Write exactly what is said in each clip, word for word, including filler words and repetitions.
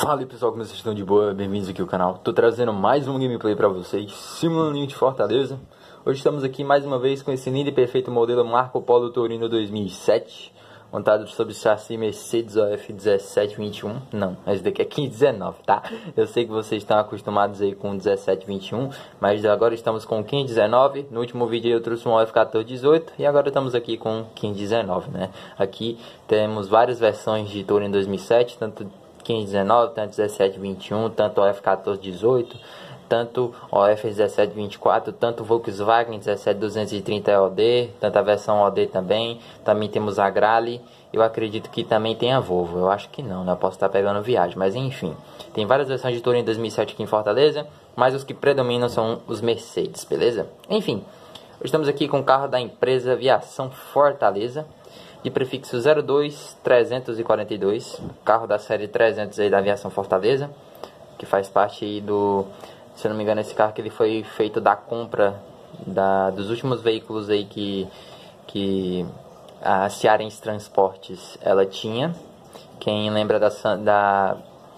Fala aí pessoal, como vocês estão de boa? Bem-vindos aqui ao canal. Tô trazendo mais um gameplay pra vocês, simulando de Fortaleza. Hoje estamos aqui mais uma vez com esse lindo e perfeito modelo Marco Polo Torino dois mil e sete, montado sobre chassi Mercedes O F dezessete vinte e um. Não, esse daqui é quinze dezenove, tá? Eu sei que vocês estão acostumados aí com dezessete vinte e um, mas agora estamos com quinze dezenove. No último vídeo eu trouxe um O F quatorze dezoito e agora estamos aqui com quinze dezenove, né? Aqui temos várias versões de Torino dois mil e sete, tanto quinze dezenove, tanto dezessete vinte e um, tanto O F quatorze dezoito, tanto O F dezessete vinte e quatro, tanto Volkswagen dezessete duzentos e trinta E O D, tanto a versão O D também. Também temos a Grale. Eu acredito que também tem a Volvo. Eu acho que não, né? Eu posso estar pegando viagem, mas enfim. Tem várias versões de Torino dois mil e sete aqui em Fortaleza, mas os que predominam são os Mercedes, beleza? Enfim, hoje estamos aqui com o carro da empresa Viação Fortaleza, de prefixo zero dois trezentos e quarenta e dois, carro da série trezentos aí da Aviação Fortaleza, que faz parte aí do, se eu não me engano, esse carro que ele foi feito da compra da, dos últimos veículos aí que, que a Cearense Transportes ela tinha. Quem lembra da, da,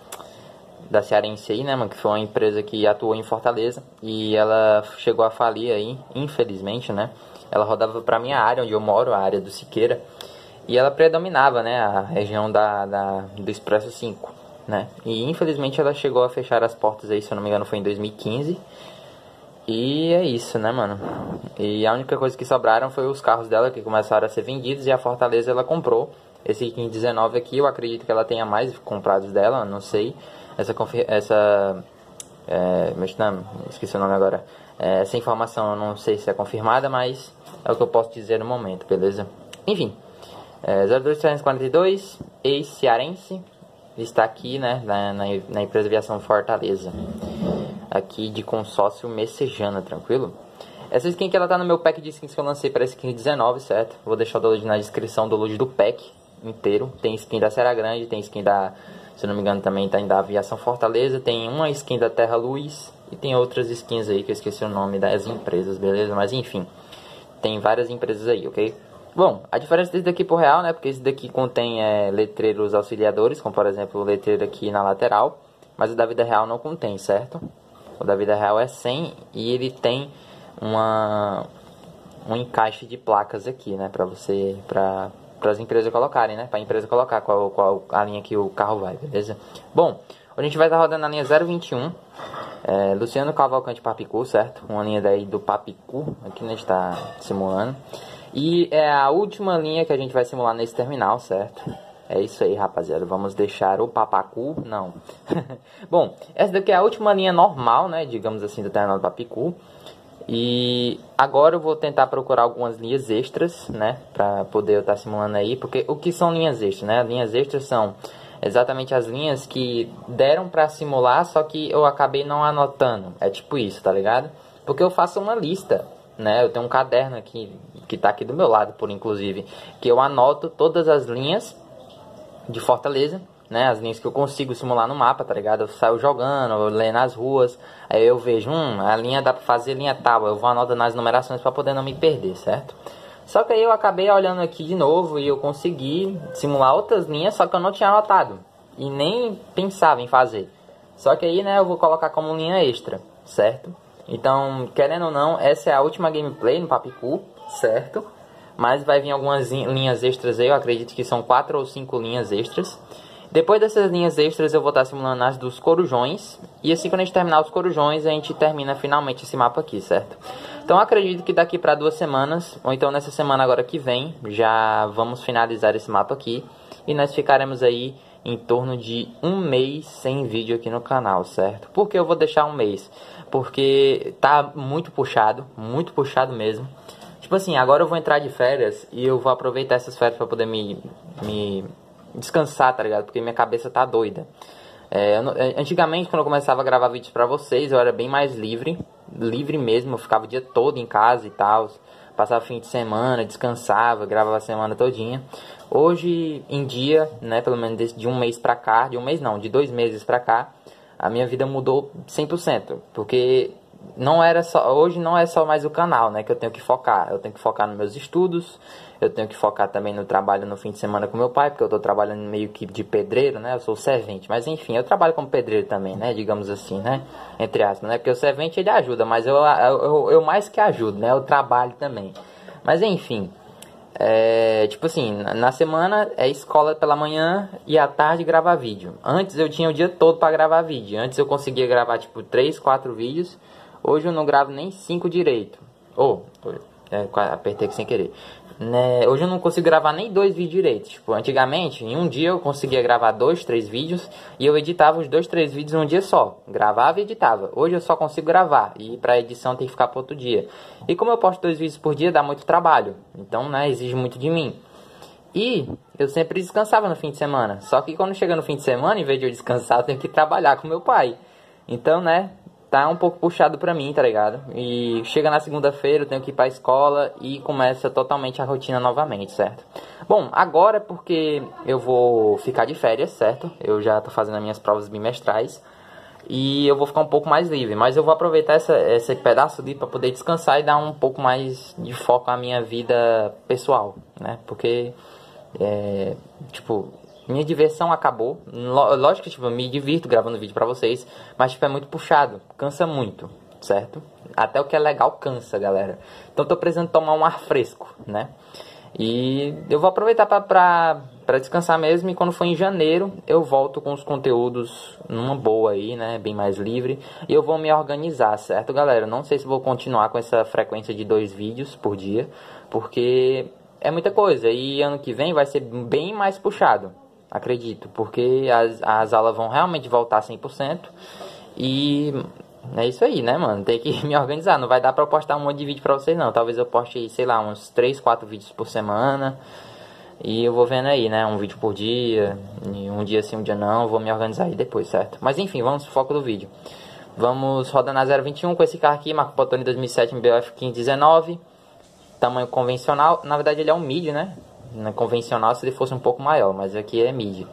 da Cearense aí, né, mano, que foi uma empresa que atuou em Fortaleza e ela chegou a falir aí, infelizmente, né. Ela rodava para minha área, onde eu moro, a área do Siqueira, e ela predominava, né, a região da, da, do Expresso cinco, né, e infelizmente ela chegou a fechar as portas aí, se eu não me engano foi em dois mil e quinze, e é isso, né, mano, e a única coisa que sobraram foi os carros dela que começaram a ser vendidos, e a Fortaleza ela comprou esse quinze dezenove aqui. Eu acredito que ela tenha mais comprados dela, não sei, essa, essa é, não, esqueci o nome agora, é, essa informação eu não sei se é confirmada, mas é o que eu posso dizer no momento, beleza? Enfim, é, zero dois trezentos e quarenta e dois, ex-cearense, está aqui, né, na, na, na empresa Aviação Fortaleza, aqui de consórcio Messejana, tranquilo? Essa skin que ela tá no meu pack de skins que eu lancei para esse quinze dezenove, certo? Vou deixar o download na descrição do load do pack inteiro. Tem skin da Serra Grande, tem skin da, se não me engano também tem da Aviação Fortaleza, tem uma skin da Terra Luz e tem outras skins aí que eu esqueci o nome das empresas, beleza? Mas enfim, tem várias empresas aí, ok? Bom, a diferença desse daqui pro real, né? Porque esse daqui contém é, letreiros auxiliadores, como por exemplo o letreiro aqui na lateral, mas o da vida real não contém, certo? O da vida real é cem e ele tem uma um encaixe de placas aqui, né? Pra você, pra para as empresas colocarem, né? Para a empresa colocar qual, qual a linha que o carro vai, beleza? Bom, a gente vai estar rodando na linha zero vinte e um, é, Luciano Cavalcante Papicu, certo? Uma linha daí do Papicu, aqui a gente está simulando. E é a última linha que a gente vai simular nesse terminal, certo? É isso aí, rapaziada. Vamos deixar o Papacu, não. Bom, essa daqui é a última linha normal, né? Digamos assim, do terminal do Papicu. E agora eu vou tentar procurar algumas linhas extras, né, para poder eu estar simulando aí, porque o que são linhas extras, né? Linhas extras são exatamente as linhas que deram para simular, só que eu acabei não anotando. É tipo isso, tá ligado? Porque eu faço uma lista, né? Eu tenho um caderno aqui que tá aqui do meu lado, por inclusive, que eu anoto todas as linhas de Fortaleza, né, as linhas que eu consigo simular no mapa, tá ligado? Eu saio jogando, eu leio nas ruas, aí eu vejo, hum, a linha dá pra fazer linha tal, eu vou anotando nas numerações pra poder não me perder, certo? Só que aí eu acabei olhando aqui de novo e eu consegui simular outras linhas, só que eu não tinha anotado e nem pensava em fazer. Só que aí, né, eu vou colocar como linha extra, certo? Então, querendo ou não, essa é a última gameplay no Papicu, certo? Mas vai vir algumas linhas extras aí, eu acredito que são quatro ou cinco linhas extras. Depois dessas linhas extras eu vou estar simulando as dos Corujões. E assim, quando a gente terminar os Corujões, a gente termina finalmente esse mapa aqui, certo? Então acredito que daqui para duas semanas, ou então nessa semana agora que vem, já vamos finalizar esse mapa aqui. E nós ficaremos aí em torno de um mês sem vídeo aqui no canal, certo? Por que eu vou deixar um mês? Porque tá muito puxado, muito puxado mesmo. Tipo assim, agora eu vou entrar de férias e eu vou aproveitar essas férias para poder me... me descansar, tá ligado? Porque minha cabeça tá doida. É, antigamente, quando eu começava a gravar vídeos pra vocês, eu era bem mais livre, livre mesmo, eu ficava o dia todo em casa e tal, passava fim de semana, descansava, gravava a semana todinha. Hoje em dia, né, pelo menos de um mês pra cá, de um mês não, de dois meses pra cá, a minha vida mudou cem por cento, porque não era só, hoje não é só mais o canal, né, que eu tenho que focar. Eu tenho que focar nos meus estudos, eu tenho que focar também no trabalho no fim de semana com meu pai, porque eu tô trabalhando meio que de pedreiro, né, eu sou servente, mas enfim, eu trabalho como pedreiro também, né, digamos assim, né, entre aspas, né, porque o servente ele ajuda, mas eu, eu, eu, eu mais que ajudo, né, eu trabalho também. Mas enfim, é, tipo assim, na semana é escola pela manhã e à tarde gravar vídeo. Antes eu tinha o dia todo pra gravar vídeo, antes eu conseguia gravar tipo três, quatro vídeos. Hoje eu não gravo nem cinco direito. Ou, oh, é, apertei aqui sem querer. Né? Hoje eu não consigo gravar nem dois vídeos direito. Tipo, antigamente, em um dia eu conseguia gravar dois, três vídeos. E eu editava os dois, três vídeos em um dia só. Gravava e editava. Hoje eu só consigo gravar. E pra edição tem que ficar para outro dia. E como eu posto dois vídeos por dia, dá muito trabalho. Então, né, exige muito de mim. E eu sempre descansava no fim de semana. Só que quando chega no fim de semana, em vez de eu descansar, eu tenho que trabalhar com meu pai. Então, né, tá um pouco puxado pra mim, tá ligado? E chega na segunda-feira, eu tenho que ir pra escola e começa totalmente a rotina novamente, certo? Bom, agora porque eu vou ficar de férias, certo? Eu já tô fazendo as minhas provas bimestrais e eu vou ficar um pouco mais livre. Mas eu vou aproveitar essa, esse pedaço de pra poder descansar e dar um pouco mais de foco à minha vida pessoal, né? Porque, é, tipo... minha diversão acabou. Lógico que tipo, eu me divirto gravando vídeo pra vocês, mas tipo, é muito puxado, cansa muito, certo? Até o que é legal cansa, galera. Então tô precisando tomar um ar fresco, né? E eu vou aproveitar pra, pra, pra descansar mesmo. E quando for em janeiro eu volto com os conteúdos numa boa aí, né? Bem mais livre. E eu vou me organizar, certo, galera? Não sei se vou continuar com essa frequência de dois vídeos por dia, porque é muita coisa. E ano que vem vai ser bem mais puxado, acredito, porque as, as aulas vão realmente voltar cem por cento. E é isso aí, né, mano? Tem que me organizar. Não vai dar pra eu postar um monte de vídeo pra vocês, não. Talvez eu poste, sei lá, uns três, quatro vídeos por semana. E eu vou vendo aí, né? Um vídeo por dia. E um dia sim, um dia não. Eu vou me organizar aí depois, certo? Mas enfim, vamos pro foco do vídeo. Vamos rodando a zero vinte e um com esse carro aqui. Marco Pantone dois mil e sete M B F quinze dezenove. Tamanho convencional. Na verdade ele é um mid, né? Na convencional se ele fosse um pouco maior, mas aqui é mid.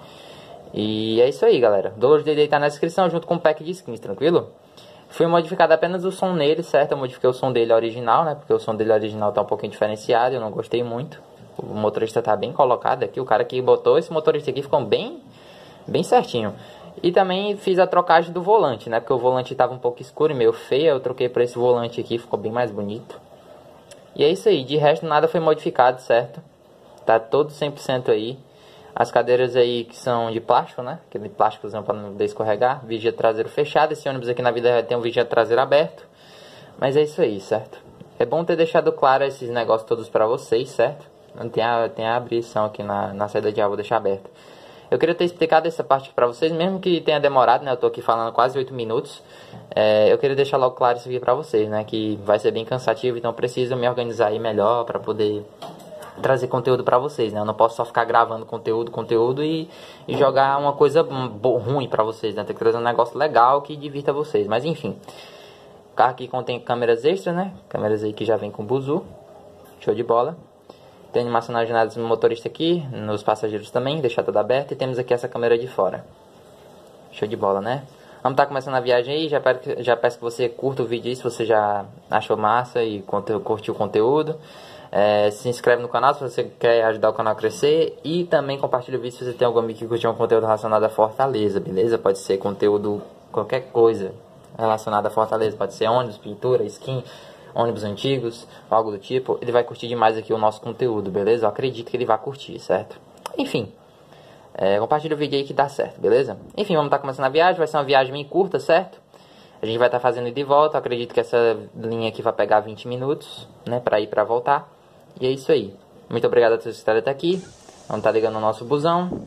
E é isso aí, galera. O download dele tá na descrição junto com o pack de skins, tranquilo? Fui modificado apenas o som nele, certo? Eu modifiquei o som dele original, né? Porque o som dele original tá um pouquinho diferenciado, eu não gostei muito. O motorista tá bem colocado aqui, o cara que botou esse motorista aqui ficou bem, bem certinho. E também fiz a trocagem do volante, né? Porque o volante tava um pouco escuro e meio feio, eu troquei pra esse volante aqui, ficou bem mais bonito. E é isso aí, de resto nada foi modificado, certo? Tá todo cem por cento aí. As cadeiras aí que são de plástico, né? Aquele plásticozão para não escorregar. Vigia traseiro fechado. Esse ônibus aqui na vida real tem um vigia traseiro aberto. Mas é isso aí, certo? É bom ter deixado claro esses negócios todos para vocês, certo? Tem a, tem a abrição aqui na, na saída de ar, vou deixar aberto. Eu queria ter explicado essa parte para vocês, mesmo que tenha demorado, né? Eu tô aqui falando quase oito minutos. É, eu queria deixar logo claro isso aqui para vocês, né? Que vai ser bem cansativo, então preciso me organizar aí melhor para poder trazer conteúdo pra vocês, né? Eu não posso só ficar gravando conteúdo, conteúdo e, e jogar uma coisa ruim pra vocês, né? Tem que trazer um negócio legal que divirta vocês. Mas enfim, o carro aqui contém câmeras extras, né? Câmeras aí que já vem com buzu. Show de bola. Tem animação nas janelas do motorista aqui, nos passageiros também, deixar tudo aberto. E temos aqui essa câmera de fora. Show de bola, né? Vamos estar começando a viagem aí. Já peço, já peço que você curta o vídeo aí se você já achou massa e curtiu o conteúdo. É, se inscreve no canal se você quer ajudar o canal a crescer. E também compartilha o vídeo se você tem algum amigo que curte um conteúdo relacionado a Fortaleza, beleza? Pode ser conteúdo, qualquer coisa relacionada a Fortaleza. Pode ser ônibus, pintura, skin, ônibus antigos, algo do tipo. Ele vai curtir demais aqui o nosso conteúdo, beleza? Eu acredito que ele vai curtir, certo? Enfim, é, compartilha o vídeo aí que dá certo, beleza? Enfim, vamos estar começando a viagem. Vai ser uma viagem bem curta, certo? A gente vai estar fazendo ida e volta. Eu acredito que essa linha aqui vai pegar vinte minutos, né? Pra ir pra voltar. E é isso aí. Muito obrigado a todos que estarem até aqui. Vamos estar ligando o nosso busão.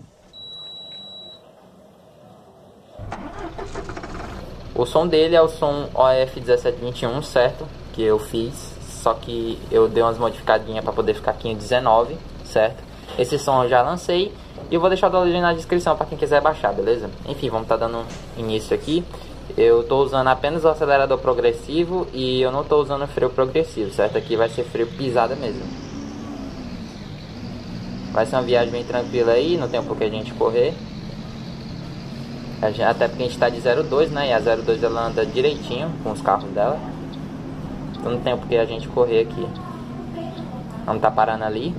O som dele é o som O F dezessete vinte e um, certo? Que eu fiz. Só que eu dei umas modificadinhas para poder ficar aqui em dezenove, certo? Esse som eu já lancei. E eu vou deixar o download na descrição para quem quiser baixar, beleza? Enfim, vamos estar dando início aqui. Eu estou usando apenas o acelerador progressivo e eu não estou usando freio progressivo, certo? Aqui vai ser freio pisada mesmo. Vai ser uma viagem bem tranquila aí, não tem por que a gente correr. Até porque a gente está de zero dois, né? E a zero dois ela anda direitinho com os carros dela. Então não tem porque a gente correr aqui. Vamos tá parando ali.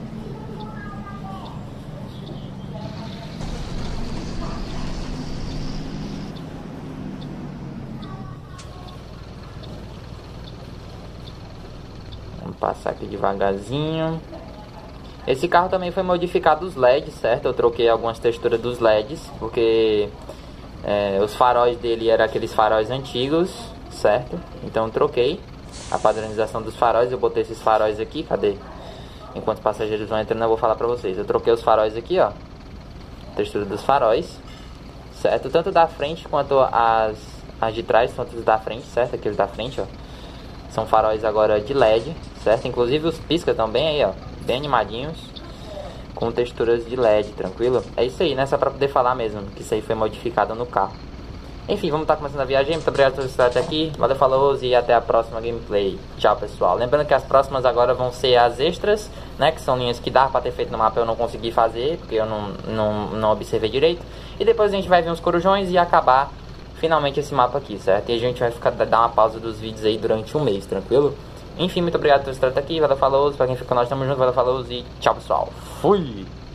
Vamos passar aqui devagarzinho. Esse carro também foi modificado os L E Ds, certo? Eu troquei algumas texturas dos L E Ds, porque é, os faróis dele eram aqueles faróis antigos, certo? Então eu troquei a padronização dos faróis. Eu botei esses faróis aqui, cadê? Enquanto os passageiros vão entrando eu vou falar pra vocês. Eu troquei os faróis aqui, ó. Textura dos faróis, certo? Tanto da frente quanto as, as de trás, quanto os da frente, certo? Aqueles da frente, ó. São faróis agora de L E D, certo? Inclusive os pisca também aí, ó. Bem animadinhos, com texturas de L E D, tranquilo? É isso aí, né? Só pra poder falar mesmo, que isso aí foi modificado no carro. Enfim, vamos estar começando a viagem. Muito obrigado por estar até aqui. Valeu, falou e até a próxima gameplay. Tchau, pessoal. Lembrando que as próximas agora vão ser as extras, né? Que são linhas que dá pra ter feito no mapa, eu não consegui fazer, porque eu não, não, não observei direito. E depois a gente vai ver uns corujões e acabar finalmente esse mapa aqui, certo? E a gente vai ficar, dar uma pausa dos vídeos aí durante um mês, tranquilo? Enfim, muito obrigado por estar até aqui. Valeu, falou. Pra quem ficou, nós estamos juntos. Valeu, falou e tchau, pessoal. Fui!